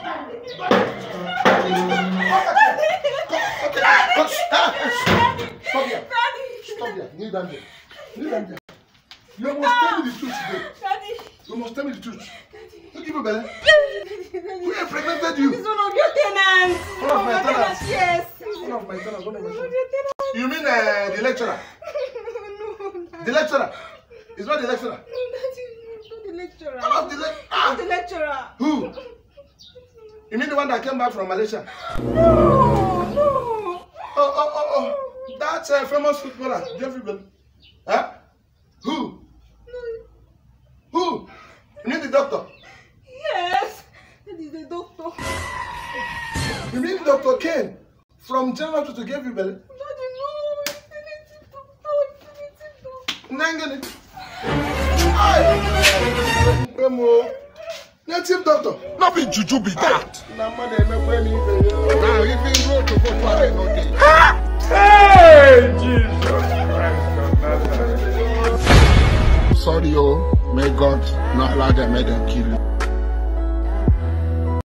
Stop here. Stop here. Kneel down there. Kneel down there. You must tell me the truth today. Daddy. You must tell me the truth. Who give you belly? Who impregnated you? It's one of your tenants. One of my tenants? Yes. One of my tenants. You mean the lecturer? No. The lecturer? It's not the lecturer. No, Daddy. It's not the lecturer. Not the lecturer. Who? You mean the one that came back from Malaysia? No. Oh. That's a famous footballer, Jeffrey Bell. Huh? Who? Who? You mean the doctor? Yes. That is the doctor. You mean Dr. Ken from General to Jeffrey Bell? Daddy, no. It's the native doctor. Native doctor. Not be juju be that. Now even go to go for it. Hey, Jesus Christ. Sorry, oh, may God not allow them, make them kill you.